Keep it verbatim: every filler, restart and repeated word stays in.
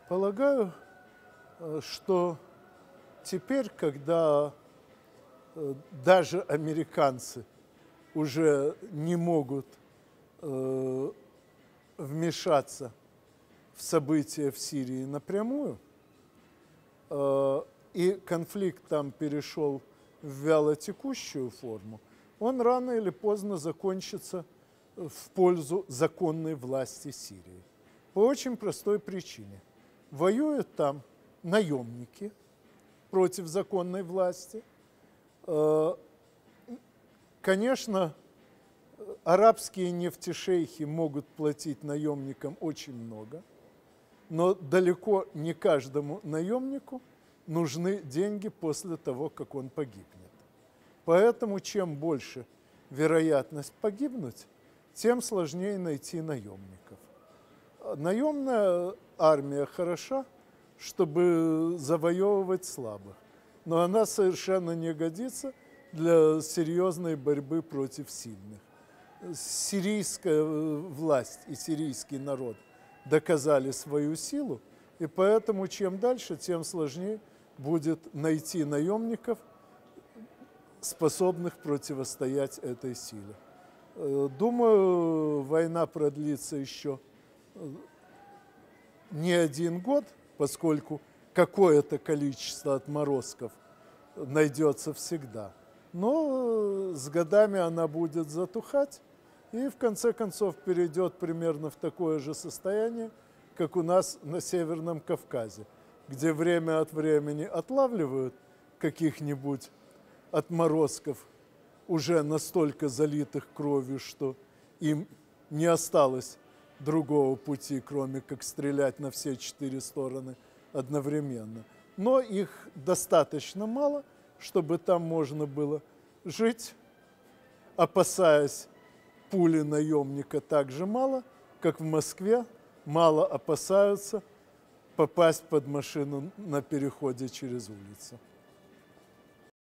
Полагаю, э, что теперь, когда э, даже американцы уже не могут э, вмешаться в события в Сирии напрямую, э, и конфликт там перешел в вялотекущую форму, он рано или поздно закончится в пользу законной власти Сирии. По очень простой причине. Воюют там наемники против законной власти. Конечно, арабские нефтешейхи могут платить наемникам очень много, но далеко не каждому наемнику нужны деньги после того, как он погибнет. Поэтому чем больше вероятность погибнуть, тем сложнее найти наемников. Наемная армия хороша, чтобы завоевывать слабых, но она совершенно не годится для серьезной борьбы против сильных. Сирийская власть и сирийский народ доказали свою силу, и поэтому чем дальше, тем сложнее будет найти наемников, способных противостоять этой силе. Думаю, война продлится еще не один год, поскольку какое-то количество отморозков найдется всегда. Но с годами она будет затухать и в конце концов перейдет примерно в такое же состояние, как у нас на Северном Кавказе, где время от времени отлавливают каких-нибудь отморозков, уже настолько залитых кровью, что им не осталось другого пути, кроме как стрелять на все четыре стороны одновременно. Но их достаточно мало, чтобы там можно было жить, опасаясь пули наемника так же мало, как в Москве мало опасаются попасть под машину на переходе через улицу.